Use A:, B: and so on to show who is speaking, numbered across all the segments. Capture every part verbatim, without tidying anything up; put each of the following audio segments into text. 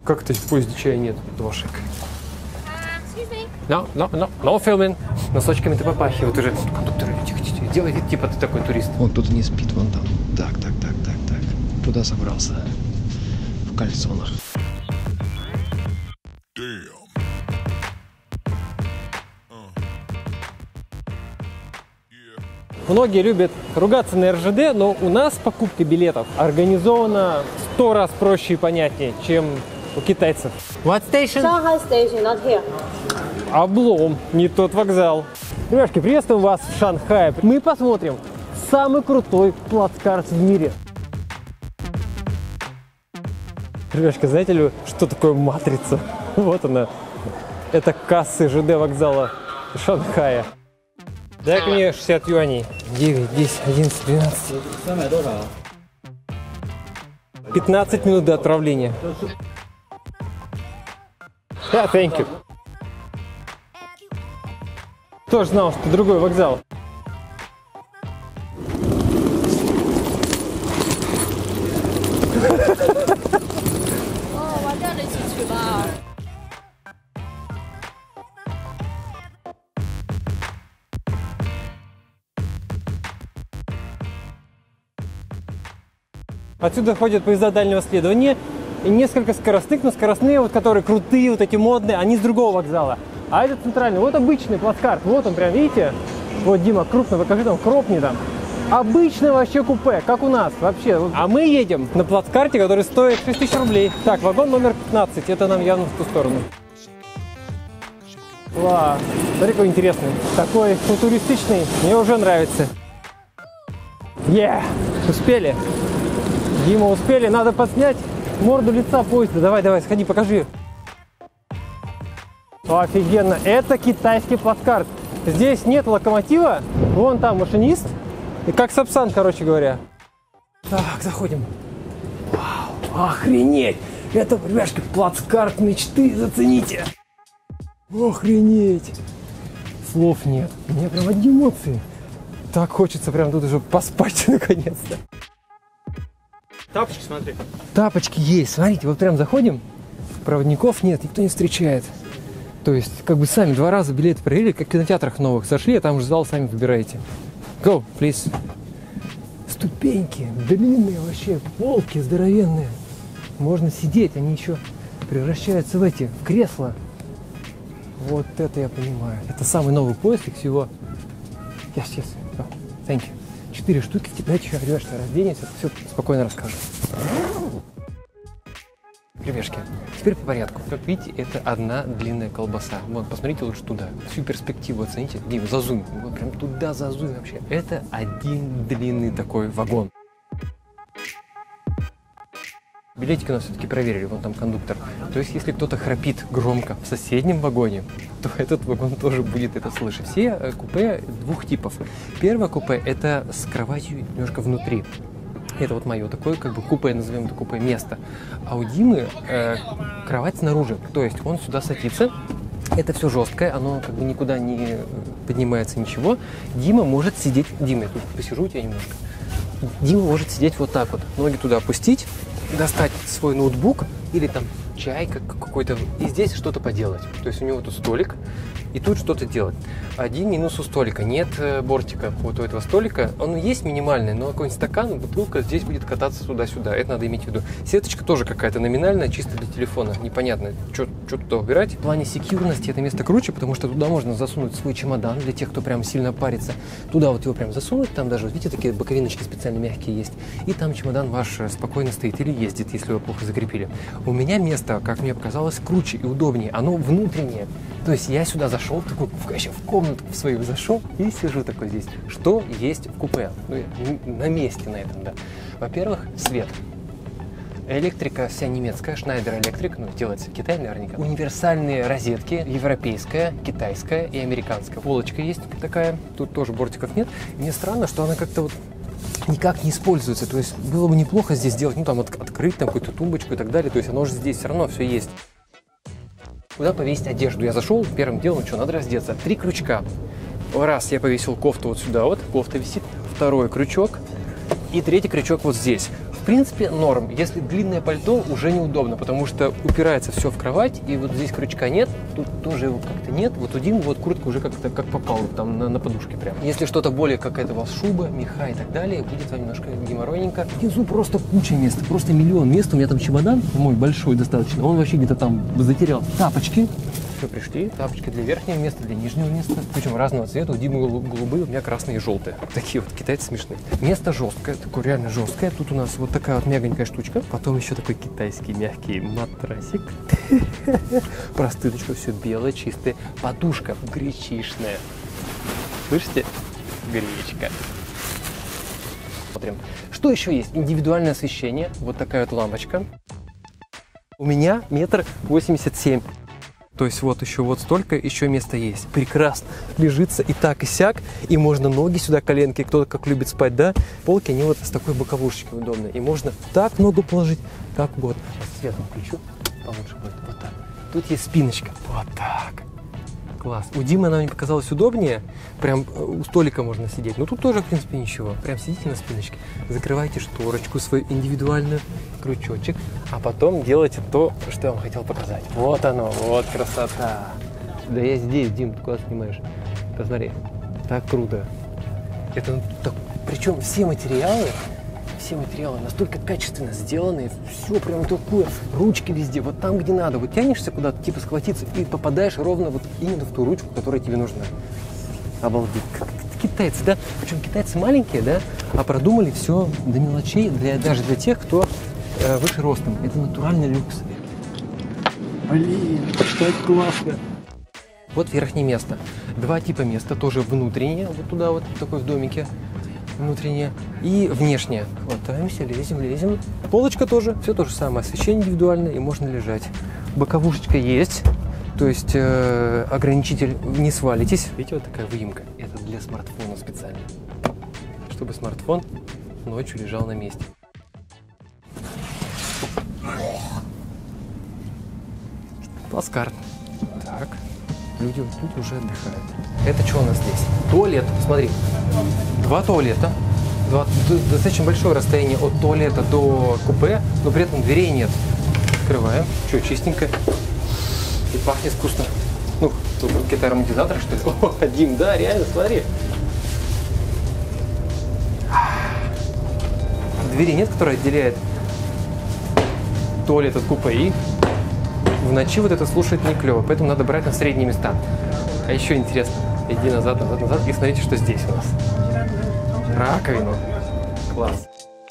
A: Как то в поезде чая нет, Дошик? No, no, no, no filming. Носочками ты попахивает уже. Кондуктор, тихо, тихо, делай вид, типа ты такой турист.
B: Вон кто-то не спит, вон там. Так, так, так, так, так. Куда собрался? В кальсонах.
A: Многие любят ругаться на эр жэ дэ, но у нас покупка билетов организована в сто раз проще и понятнее, чем у китайцев. What station?
C: Shanghai station, not here.
A: Облом, не тот вокзал. Ребятки, приветствуем вас в Шанхае. Мы посмотрим самый крутой плацкарт в мире. Ребятки, знаете ли, что такое матрица? Вот она. Это кассы жэ дэ вокзала Шанхая. Дай-ка мне шестьдесят юаней. девять, десять, одиннадцать, двенадцать. пятнадцать минут до отправления. Да, yeah, thank you. Тоже знал, что другой вокзал. Отсюда ходят поезда дальнего следования и несколько скоростных, но скоростные, вот которые крутые, вот эти модные, они с другого вокзала. А это центральный, вот обычный плацкарт, вот он прям, видите? Вот, Дима, крупно покажи там, кропни там. Обычное вообще купе, как у нас вообще. А мы едем на плацкарте, который стоит шесть тысяч рублей. Так, вагон номер пятнадцать, это нам явно в ту сторону. Вау, смотри, какой интересный. Такой футуристичный, мне уже нравится. Yeah, успели. Дима, успели, надо подснять морду лица поезда. Давай, давай, сходи, покажи. О, офигенно, это китайский плацкарт. Здесь нет локомотива, вон там машинист. И как Сапсан, короче говоря. Так, заходим. Вау, охренеть! Это, ребяшки, плацкарт мечты, зацените. Охренеть! Слов нет, у меня прям одни эмоции. Так хочется прям тут уже поспать наконец-то.
D: Тапочки, смотри.
A: Тапочки есть. Смотрите, вот прям заходим. Проводников нет, никто не встречает. То есть, как бы сами два раза билеты проверили, как в кинотеатрах новых. Зашли, а там уже зал сами выбираете. Go, please. Ступеньки длинные вообще, полки здоровенные. Можно сидеть, они еще превращаются в эти, в кресла. Вот это я понимаю. Это самый новый поезд, их всего. Yes, yes. Oh, thank you. Четыре штуки, давайте еще, ребята, разденемся, все спокойно расскажу. Ребятки, теперь по порядку. Как видите, это одна длинная колбаса. Вот, посмотрите лучше туда. Всю перспективу оцените. Дим, зазуй. Вот прям туда зазуй вообще. Это один длинный такой вагон. Билетики у нас все-таки проверили, вон там кондуктор. То есть, если кто-то храпит громко в соседнем вагоне, то этот вагон тоже будет это слышать. Все купе двух типов. Первое купе – это с кроватью немножко внутри. Это вот мое такое, как бы купе, назовем это купе, место. А у Димы э, кровать снаружи, то есть он сюда садится. Это все жесткое, оно как бы никуда не поднимается, ничего. Дима может сидеть, Дима, я тут посижу у тебя немножко. Дима может сидеть вот так вот, ноги туда опустить, достать свой ноутбук или там чай как какой-то, и здесь что-то поделать. То есть у него тут столик, и тут что-то делать. Один минус у столика. Нет бортика вот у этого столика. Он есть минимальный, но какой-нибудь стакан, бутылка здесь будет кататься туда-сюда. Это надо иметь в виду. Сеточка тоже какая-то номинальная, чисто для телефона. Непонятно, что туда убирать. В плане секьюрности это место круче, потому что туда можно засунуть свой чемодан для тех, кто прям сильно парится. Туда вот его прям засунуть. Там даже, видите, такие боковиночки специально мягкие есть. И там чемодан ваш спокойно стоит или ездит, если вы плохо закрепили. У меня место, как мне показалось, круче и удобнее. Оно внутреннее. То есть я сюда зашел, такой, вообще в комнату в свою зашел и сижу такой здесь. Что есть в купе? Ну, на месте на этом, да. Во-первых, свет. Электрика вся немецкая, Schneider Electric, ну, делается в Китае наверняка. Универсальные розетки, европейская, китайская и американская. Полочка есть такая, тут тоже бортиков нет. Мне странно, что она как-то вот никак не используется. То есть было бы неплохо здесь сделать, ну, там от, открыть там какую-то тумбочку и так далее. То есть оно уже здесь все равно все есть. Куда повесить одежду? Я зашел, первым делом, что, надо раздеться. Три крючка. Раз, я повесил кофту вот сюда, вот, кофта висит. Второй крючок. И третий крючок вот здесь. в принципе, норм. Если длинное пальто, уже неудобно, потому что упирается все в кровать, и вот здесь крючка нет, тут тоже его как-то нет. Вот у Димы вот куртка уже как-то как попала там на, на подушке прям. Если что-то более какая-то у вас шуба, меха и так далее, будет вам немножко геморройненько. Внизу просто куча места, просто миллион мест. У меня там чемодан мой большой достаточно, он вообще где-то там затерял. Тапочки. Все, пришли. Тапочки для верхнего места, для нижнего места. Причем разного цвета. У Димы голубые, у меня красные и желтые. Такие вот китайцы смешные. Место жесткое, такое реально жесткое. Тут у нас вот такая вот мягонькая штучка. Потом еще такой китайский мягкий матрасик. Простыночка, все белое, чистое. Подушка гречишная. Слышите? Гречка. Смотрим. Что еще есть? Индивидуальное освещение. Вот такая вот лампочка. У меня метр восемьдесят семь. То есть вот еще вот столько еще места есть. Прекрасно. Лежится и так, и сяк. И можно ноги сюда, коленки. Кто-то как любит спать, да? Полки, они вот с такой боковушечкой удобные. И можно так ногу положить, как вот. Светом включу. Получше будет. Вот так. Тут есть спиночка. Вот так. Класс. У Димы она мне показалась удобнее. Прям у столика можно сидеть. Но тут тоже, в принципе, ничего. Прям сидите на спиночке. Закрывайте шторочку свою индивидуальную. Крючочек. А потом делайте то, что я вам хотел показать. Вот оно. Вот красота. Да я здесь, Дим, ты куда снимаешь? Посмотри. Так круто. Это так... Причем все материалы, все материалы настолько качественно сделаны. Все прям такое. Ручки везде. Вот там, где надо. Вот тянешься куда-то, типа схватиться, и попадаешь ровно вот именно в ту ручку, которая тебе нужна. Обалдеть. Как китайцы, да? Причем китайцы маленькие, да? А продумали все до мелочей, для, даже для тех, кто э, выше ростом. Это натуральный люкс. Блин, так классно. Вот верхнее место. Два типа места, тоже внутреннее, вот туда вот, такой в домике. Внутреннее и внешнее. Хватаемся, лезем, лезем. Полочка тоже, все то же самое. Освещение индивидуальное, и можно лежать. Боковушечка есть. То есть э, ограничитель, не свалитесь. Видите, вот такая выемка. Это для смартфона специально. Чтобы смартфон ночью лежал на месте. Плацкарт. Так. Люди вот тут уже отдыхают. Это что у нас здесь? Туалет. Смотри. Два туалета. Два, достаточно большое расстояние от туалета до купе, но при этом дверей нет. Открываем. Что, чистенько. И пахнет вкусно. Ну, тут какие-то ароматизаторы, что ли? О, Дим, да, реально, смотри. Двери нет, которая отделяет туалет от купе. И в ночи вот это слушать не клево, поэтому надо брать на средние места. А еще интересно. Иди назад, назад, назад. И смотрите, что здесь у нас. Раковину. Класс.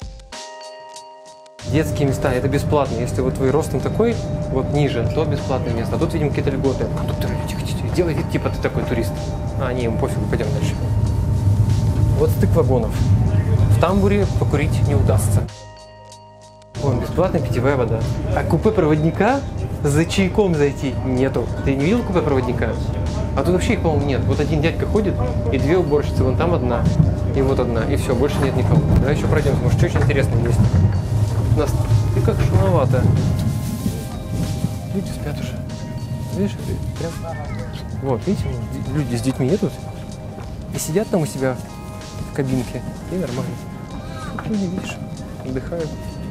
A: Детские места, это бесплатно. Если вот вы ростом такой, вот ниже, то бесплатное место. А тут, видимо, какие-то льготы. Кондукторы, тихо, тихо, делай вид, типа ты такой турист. А, не, ему пофигу, пойдем дальше. Вот стык вагонов. В тамбуре покурить не удастся. Вон, бесплатная питьевая вода. А купе проводника за чайком зайти нету. Ты не видел купе проводника? А тут вообще их, по-моему, нет. Вот один дядька ходит, и две уборщицы. Вон там одна, и вот одна. И все, больше нет никого. Давай еще пройдем, может, что очень интересное есть. У нас и как шумновато. Люди спят уже. Видишь, прям. Вот, видите, люди с детьми едут и сидят там у себя в кабинке. И нормально. Люди, видишь, отдыхают.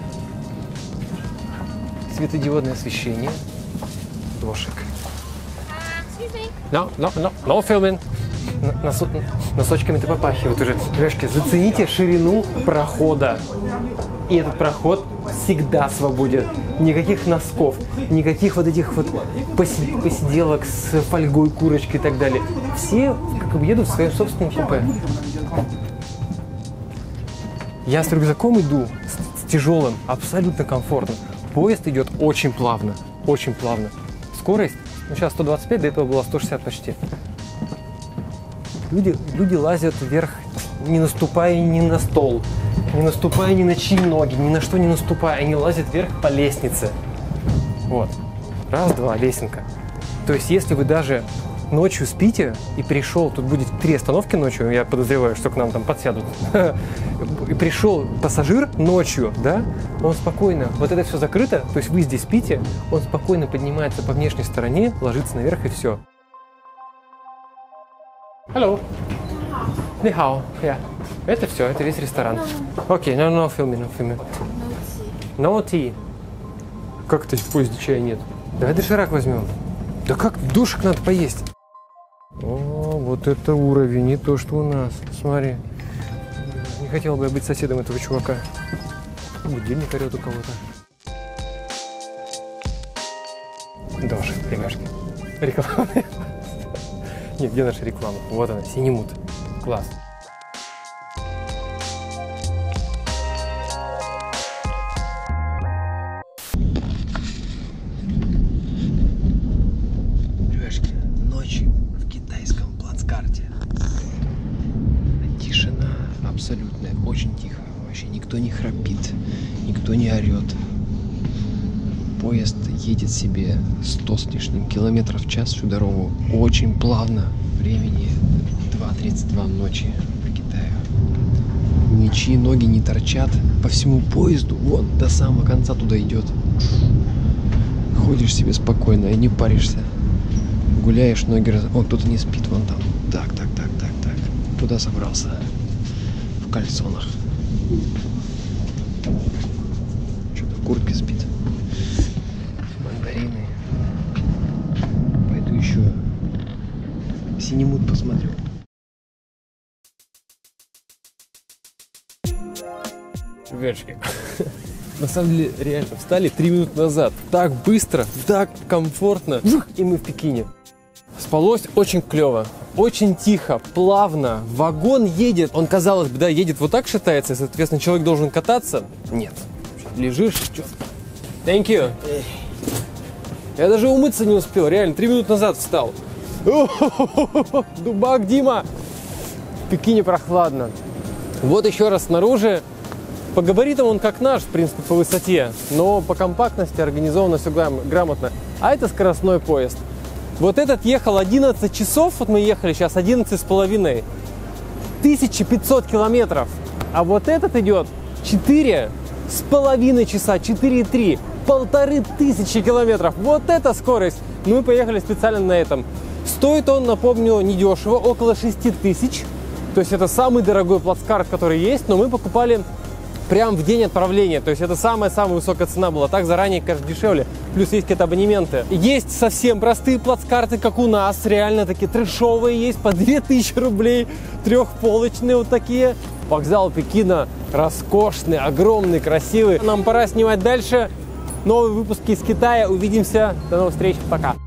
A: Светодиодное освещение. Дошик. No, no, no, no filming. Нос, носочками-то попахивает уже. Ребятки, зацените ширину прохода. И этот проход всегда свободен. Никаких носков, никаких вот этих вот посиделок с фольгой, курочкой и так далее. Все как бы едут в своем собственном купе. Я с рюкзаком иду, с, с тяжелым, абсолютно комфортно. Поезд идет очень плавно, очень плавно. Скорость, ну сейчас сто двадцать пять, до этого было сто шестьдесят почти. Люди, люди лазят вверх, не наступая ни на стол, не наступая ни на чьи ноги, ни на что не наступая. Они лазят вверх по лестнице. Вот. Раз, два, лесенка. То есть, если вы даже ночью спите и пришел, тут будет три остановки ночью, я подозреваю, что к нам там подсядут, и пришел пассажир ночью, да, он спокойно, вот это все закрыто, то есть вы здесь спите, он спокойно поднимается по внешней стороне, ложится наверх и все. Hello. Ни хао. Yeah. Это все, это весь ресторан. Окей, okay, no, no filming, no filming. No tea. Как это в поезде чая нет? Давай доширак возьмем. Да как душек надо поесть? О, вот это уровень, не то, что у нас. Смотри. Не хотел бы я быть соседом этого чувака. Будильник орет у кого-то. Дождь, ребяшки. Реклама. Нет, где наша реклама? Вот она, Синемут. Класс.
B: Ребяшки, ночь в китайском плацкарте. Тишина абсолютная, очень тихо. Вообще никто не храпит, никто не орет. Поезд едет себе сто с лишним километров в час всю дорогу. Очень плавно. Времени два тридцать два ночи в Китае. Ничьи ноги не торчат по всему поезду. Вон, до самого конца туда идет. Ходишь себе спокойно и не паришься. Гуляешь, ноги раз... О, кто-то не спит вон там. Так, так, так, так, так. Куда собрался? В кальсонах. Что-то в куртке спит. Мандарины. Пойду еще Синемут посмотрю.
A: Ребятушки, на самом деле реально встали три минуты назад. Так быстро, так комфортно. И мы в Пекине. Спалось очень клево, очень тихо, плавно. Вагон едет, он, казалось бы, да, едет вот так, шатается, и, соответственно, человек должен кататься. Нет. Лежишь, что? Thank you. Я даже умыться не успел, реально, три минуты назад встал. Дубак, Дима! В Пекине прохладно. Вот еще раз снаружи. По габаритам он как наш, в принципе, по высоте, но по компактности организовано все грамотно. А это скоростной поезд. Вот этот ехал одиннадцать часов, вот мы ехали сейчас одиннадцать с половиной, тысяча пятьсот километров. А вот этот идет четыре с половиной часа, четыре и три, полторы тысячи километров. Вот это скорость. Ну, мы поехали специально на этом. Стоит он, напомню, недешево, около шести тысяч. То есть это самый дорогой плацкарт, который есть, но мы покупали прям в день отправления. То есть это самая-самая высокая цена была. Так заранее, конечно, дешевле. Плюс есть какие-то абонементы. Есть совсем простые плацкарты, как у нас. Реально такие трэшовые есть по две тысячи рублей. Трехполочные вот такие. Вокзал Пекина роскошный, огромный, красивый. Нам пора снимать дальше. Новые выпуски из Китая. Увидимся. До новых встреч. Пока.